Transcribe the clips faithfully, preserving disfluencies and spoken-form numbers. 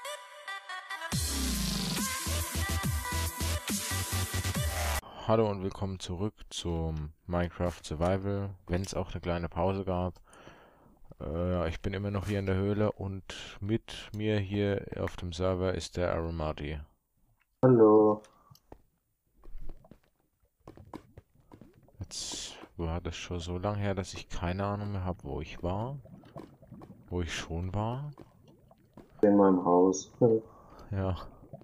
Hallo und willkommen zurück zum Minecraft Survival, wenn es auch eine kleine Pause gab. Äh, ich bin immer noch hier in der Höhle und mit mir hier auf dem Server ist der Aromati. Hallo. Jetzt war das schon so lange her, dass ich keine Ahnung mehr habe, wo ich war. Wo ich schon war. In meinem Haus. Ja.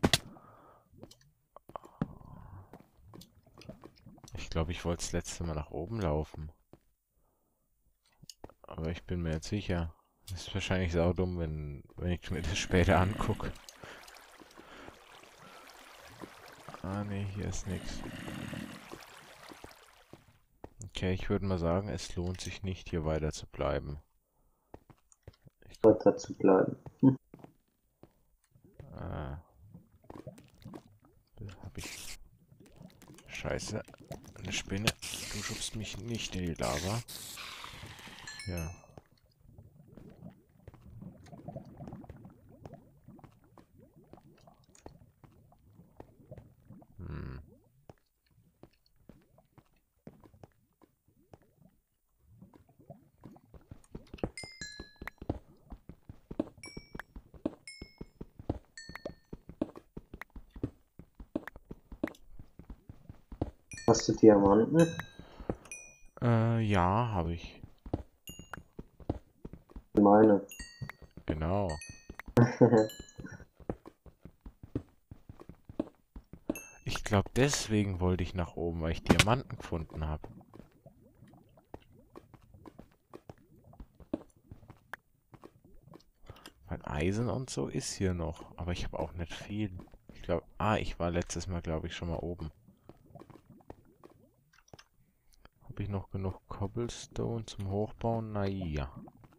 Ich glaube, ich wollte das letzte Mal nach oben laufen. Aber ich bin mir jetzt sicher. Das ist wahrscheinlich saudumm, wenn, wenn ich mir das später angucke. Ah ne, hier ist nichts. Okay, ich würde mal sagen, es lohnt sich nicht, hier weiter zu bleiben. Ich wollte dazu bleiben. Hm. Äh, hab ich... Scheiße. Eine Spinne. Du schubst mich nicht in die Lava. Ja. Hm. Hast du Diamanten? Äh, ja, habe ich. Meine. Genau. Ich glaube, deswegen wollte ich nach oben, weil ich Diamanten gefunden habe. Weil Eisen und so ist hier noch, aber ich habe auch nicht viel. Ich glaube, ah, ich war letztes Mal, glaube ich, schon mal oben. Habe ich noch genug Cobblestone zum Hochbauen? Naja.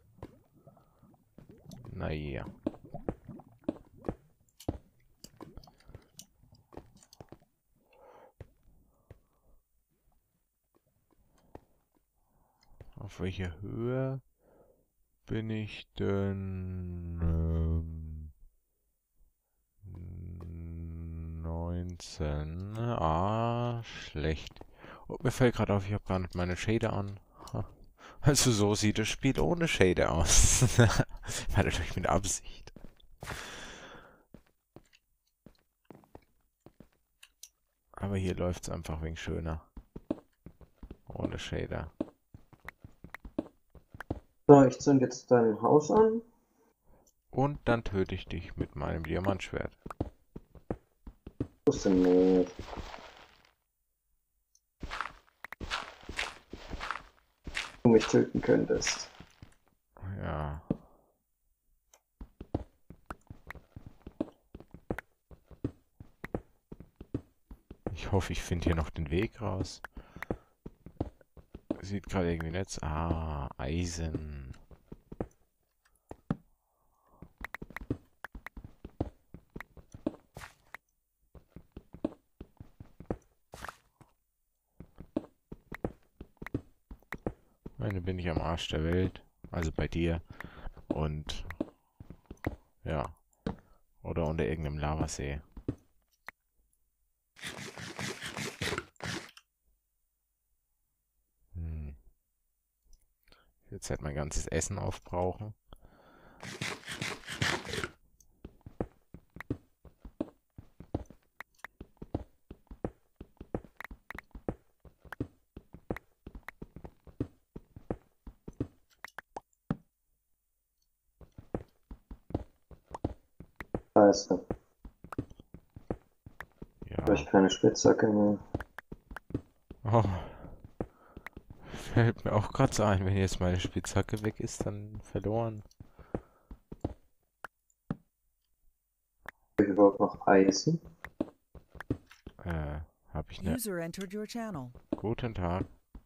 Naja. Auf welcher Höhe bin ich denn? Ähm, neunzehn. Ah, schlecht. Und mir fällt gerade auf, ich habe gar nicht meine Shader an. Also so sieht das Spiel ohne Shader aus. War natürlich mit Absicht. Aber hier läuft es einfach wegen schöner. Ohne Shader. So, ich zünd jetzt dein Haus an. Und dann töte ich dich mit meinem Diamantschwert. Wusste nicht. Du mich töten könntest. Ja. Ich hoffe, ich finde hier noch den Weg raus. Sieht gerade irgendwie nett. Ah, Eisen. Meine bin ich am Arsch der Welt. Also bei dir. Und ja. Oder unter irgendeinem Lavasee. Hm. Jetzt halt mein ganzes Essen aufbrauchen. Scheiße. Habe ich Ja. keine Spitzhacke mehr. Oh. Fällt mir auch gerade so ein, wenn jetzt meine Spitzhacke weg ist, dann verloren. Habe ich überhaupt noch Eisen? Äh, hab ich ne... User entered your channel. Guten Tag.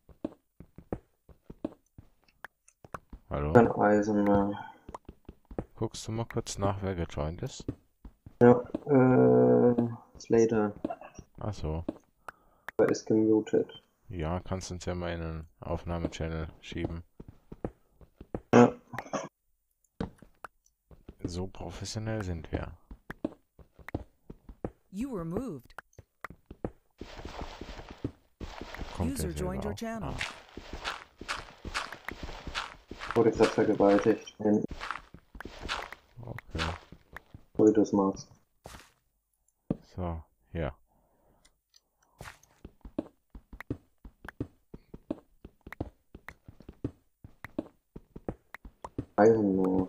Hallo? Kein Eisen mehr. Guckst du mal kurz nach, wer gejoint ist? Ja, äh, Slater. Ach so. Er ist gemutet. Ja, kannst uns ja mal in einen Aufnahmechannel schieben. Ja. So professionell sind wir. You were moved. Kommt User der joined selber your auch? channel. Wurde gerade vergewaltigt, wenn Ah, okay. du das machst. So, hier. Einhundert.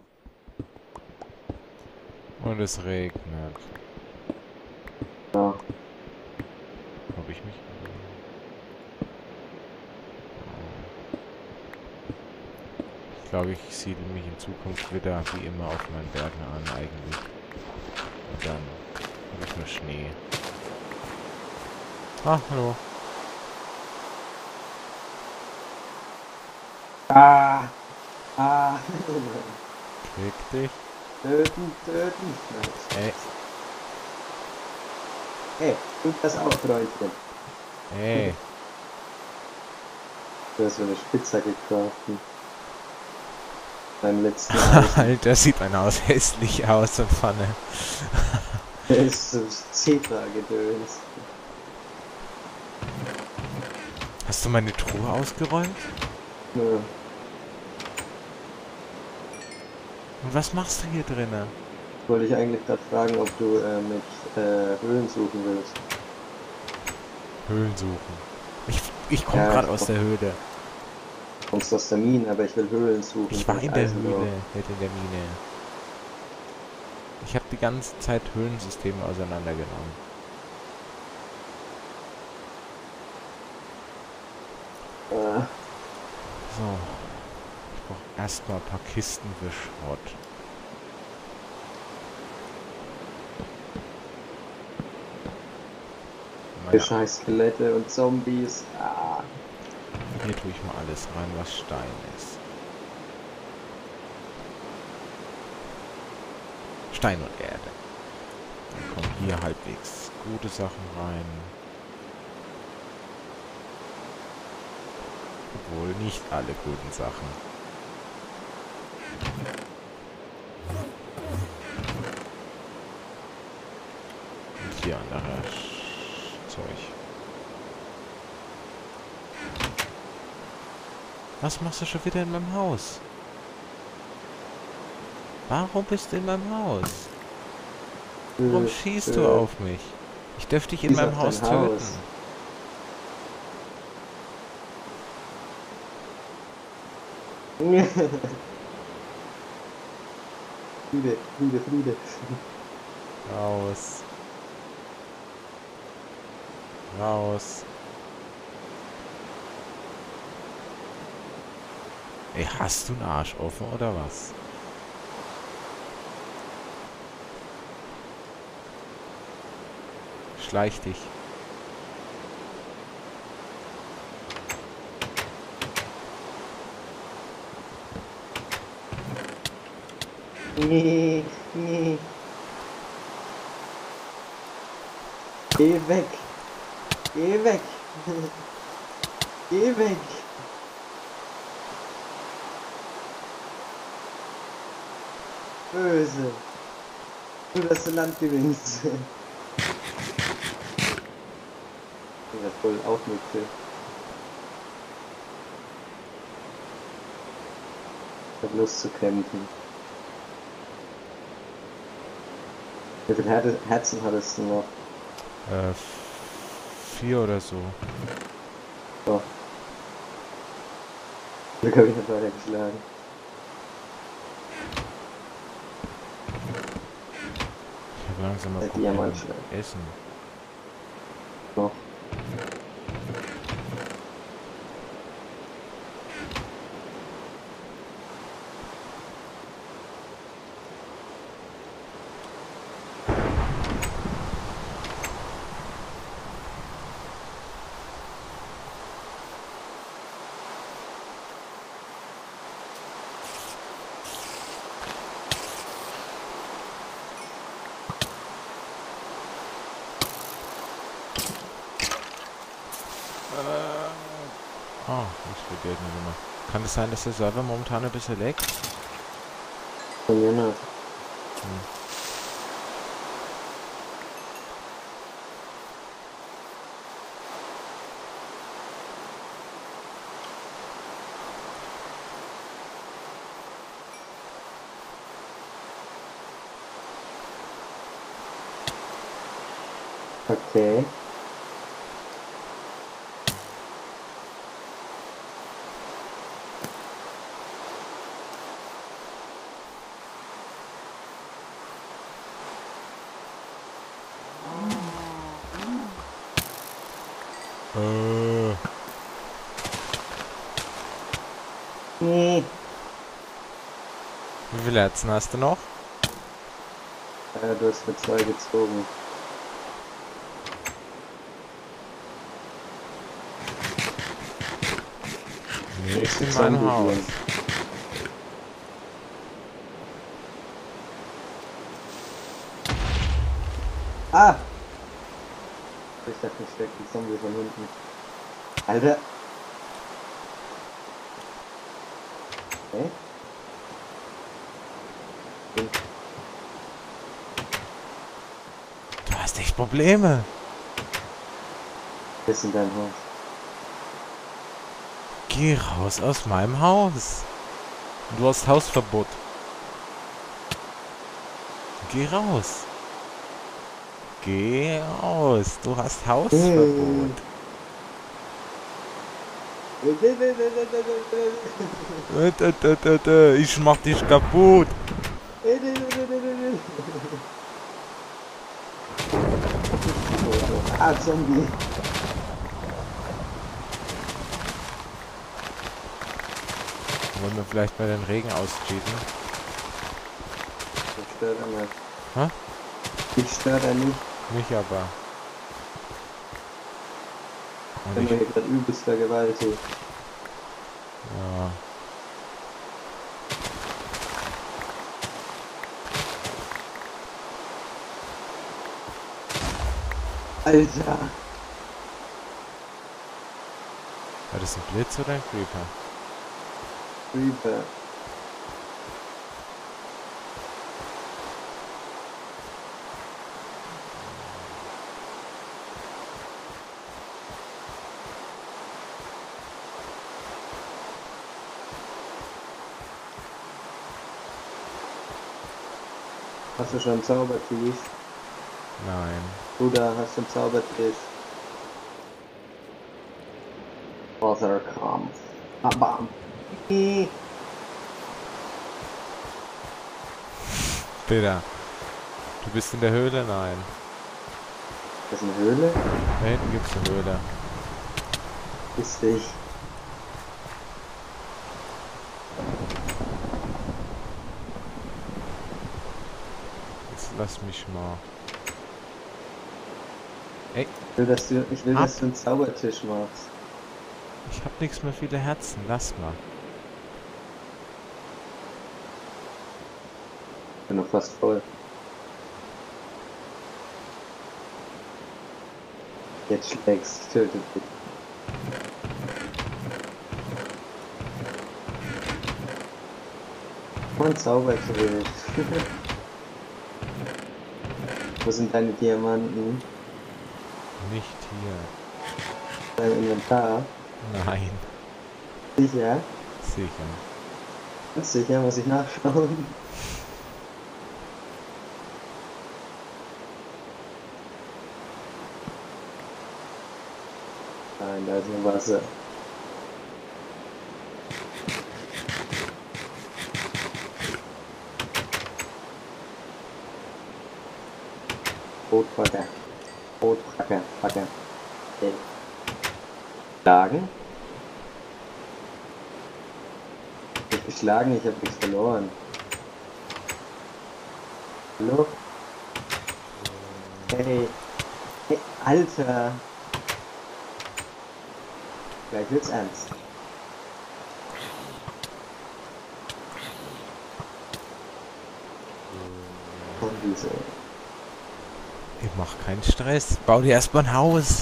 Und es regnet. Ja. Habe ich mich... Ich glaube, ich siedle mich in Zukunft wieder wie immer auf meinen Bergen an eigentlich. Und dann habe ich nur Schnee. Ah, hallo. Ah! Ah! Krieg dich. Töten, töten! Ey, Hey, tut das auch, Freundchen. ey. Du hast so eine Spitzhacke craften. Beim letzten Mal. Alter, sieht mein Haus hässlich aus, so Pfanne. Der ist so Zebra-Gedöns. Hast du meine Truhe ausgeräumt? Ja. Und was machst du hier drinnen? Wollte ich eigentlich gerade fragen, ob du äh, mit äh, Höhlen suchen willst. Höhlen suchen. Ich, ich komme Ja, gerade ich aus komm. der Höhle. Du kommst aus der Mine, aber ich will Höhlen suchen. Ich war nicht in der Eisen Höhle, drauf. nicht in der Mine. Ich habe die ganze Zeit Höhlensysteme auseinandergenommen. Äh, So. Ich brauche erstmal ein paar Kisten für Schrott. für Naja, scheiß Skelette und Zombies. Ah. hier tue ich mal alles rein, was Stein ist. Stein und Erde. Dann kommen hier halbwegs gute Sachen rein. Obwohl nicht alle guten Sachen. Und hier andere Zeug. Was machst du schon wieder in meinem Haus? Warum bist du in meinem Haus? Warum Äh, schießt äh, du auf mich? Ich dürfte dich in schieß meinem auf Haus dein töten. Haus. Friede, Friede, Friede. Raus. Raus. Ey, hast du einen Arsch offen oder was? Schleich dich. Nee, nee. Geh weg. Geh weg. Geh weg. Böse. Du, dass du Land gewinnst. Ja, voll aufmüpfig. Ich hab Lust zu kämpfen. Wie viele Her Herzen hattest du noch? Äh, vier oder so. So. Glück habe ich nicht weitergeschlagen. Ich habe langsam mal Der Probleme mit Diamantschlag. Essen. Noch. Ah, ich will Geld nicht mehr. Kann es sein, dass der Server momentan ein bisschen leckt? Von mir nach. Hm. Okay. Äh, Nee. wie viele Herzen hast du noch? Äh, du hast mit zwei gezogen. Nee, ich bin in Zombie meinem Haus. gehen. Ah! Ich dachte, ich stecke die Zombie von hinten. Alter! Okay. Du hast echt Probleme. Bis in dein Haus. Geh raus aus meinem Haus. Du hast Hausverbot. Geh raus. Geh raus. Du hast Hausverbot. Äh, äh, äh, äh, äh, Ich mach dich kaputt. Ah, Zombie. Wollen wir vielleicht mal den Regen auscheaten? Das stört er nicht. Hä? Ich stört er nicht. Mich aber. Ich Und bin ich, hier gerade übelst vergewaltigt. ja. Alter! War das ein Blitz oder ein Creeper? Creeper. Hast du schon einen Zaubertisch? Nein. Bruder, hast du einen Zaubertisch? Außer Kampf. Ah, bam. Nee. Peter. Du bist in der Höhle? Nein. Das ist eine Höhle? Da hinten gibt's eine Höhle. Ist ich. Jetzt lass mich mal. Ey, Ich will, dass du, ich will, Ab. dass du einen Zaubertisch machst. ich hab nichts mehr viele Herzen. Lass mal. Ich bin noch fast voll. Jetzt schlägst, tötet dich. Mann, Zaubertisch. Wo sind deine Diamanten? Nicht Dein Inventar? hier. Nein. Sicher? Sicher. Ganz sicher, muss ich nachschauen. Nein, da ist nur Wasser. Brotbacker. Brotbacker. Backer. Okay. Schlagen? Ich hab geschlagen, ich hab nichts verloren. Hallo? Hey. Hey, Alter. Gleich wird's ernst. Und diese. Ich mach keinen Stress. Bau dir erstmal ein Haus.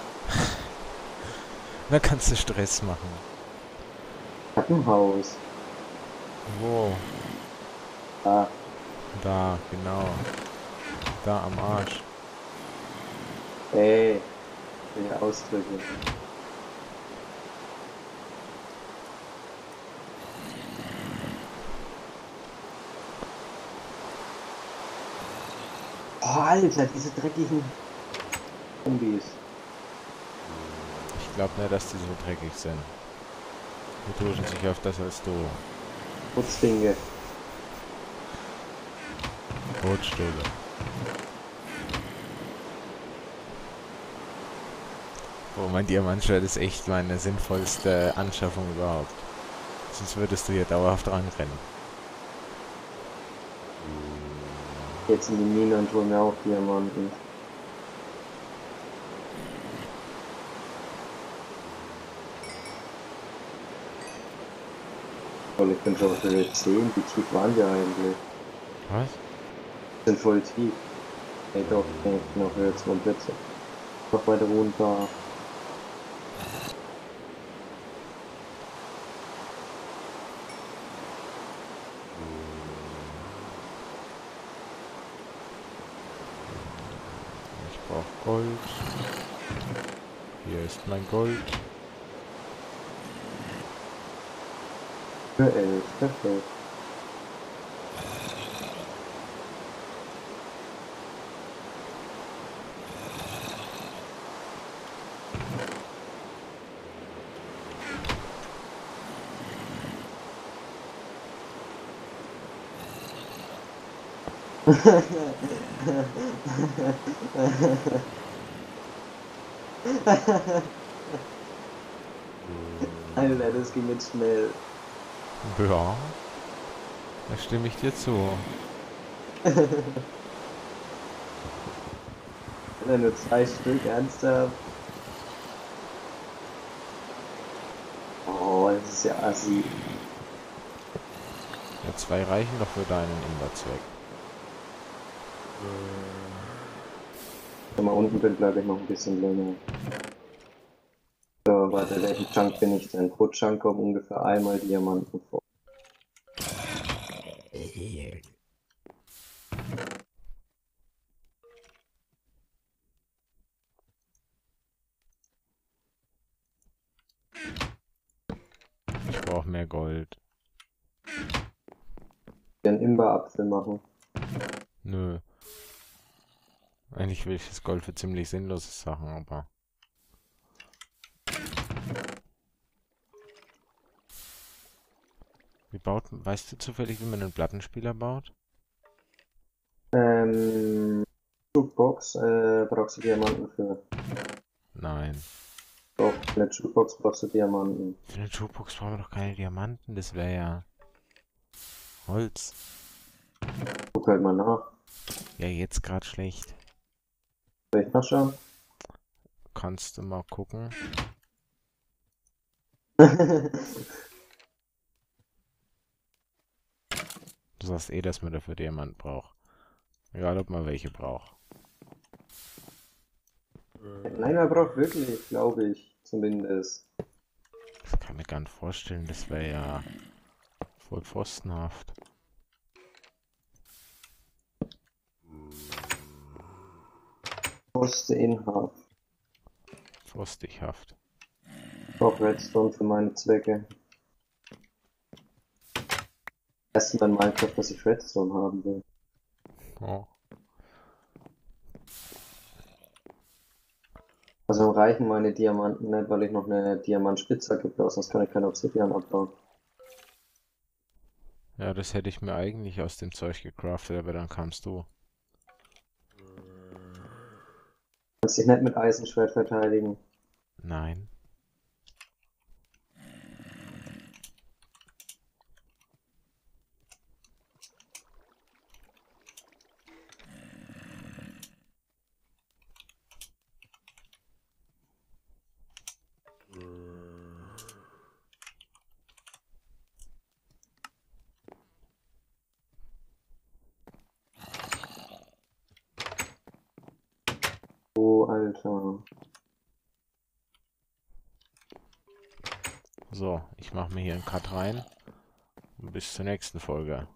Dann kannst du Stress machen. Treppenhaus. Wo? Ah, Da, genau. Da am Arsch. ey. Die Ausdrücke. Oh, Alter, diese dreckigen Zombies. Ich glaube nicht, dass die so dreckig sind. Die duschen sich öfters als du. Putzfinge. Rotstube. Oh, mein Diamantschwert ist echt meine sinnvollste Anschaffung überhaupt. Sonst würdest du hier dauerhaft ranrennen. Jetzt in die Mine und holen wir auch Diamanten. Toll, ich bin schon auf Höhe zehn. Wie tief waren wir eigentlich? Was? Wir sind voll tief. Ey doch, ich bin auf Höhe zweiundvierzig. Noch weiter runter. Ich brauche Gold. Hier ist mein Gold. Höhe elf, perfekt. Alter, das ging jetzt schnell. Ja, da stimme ich dir zu. Alter, nur zwei Stück, ernsthaft? Oh, das ist ja assi. Ja, zwei reichen doch für deinen Imberzweck. Wenn ich mal unten bin, bleibe ich noch ein bisschen länger. So, warte, welchen Chunk bin ich denn? Pro Chunk kommen ungefähr einmal Diamanten vor. Ich brauche mehr Gold. Den Imberapfel machen. Nö. Eigentlich will ich das Gold für ziemlich sinnlose Sachen, aber... Wie baut... Weißt du zufällig, wie man einen Plattenspieler baut? Ähm, Jukebox, äh, brauchst du Diamanten für. Nein. Doch, für eine Jukebox brauchst du Diamanten. Für eine Jukebox brauchen wir doch keine Diamanten, das wäre ja... Holz. Guck halt mal nach. Ja, jetzt gerade schlecht. Soll ich nachschauen? Kannst du mal gucken. Du sagst eh, dass man dafür Diamant braucht. Egal, ob man welche braucht. Nein, man braucht wirklich, glaube ich, zumindest. Das kann ich mir gar nicht vorstellen, das wäre ja voll pfostenhaft. Koste Inhaft. Frostighaft. Ich brauche Redstone für meine Zwecke. Erst in Minecraft, dass ich Redstone haben will. Oh. Also reichen meine Diamanten nicht, weil ich noch eine Diamantspitzhacke brauche, sonst kann ich kein Obsidian abbauen. Ja, das hätte ich mir eigentlich aus dem Zeug gecraftet, aber dann kamst du. Kannst dich nicht mit Eisenschwert verteidigen. Nein. Oh, Alter. So, ich mache mir hier einen Cut rein. Und bis zur nächsten Folge.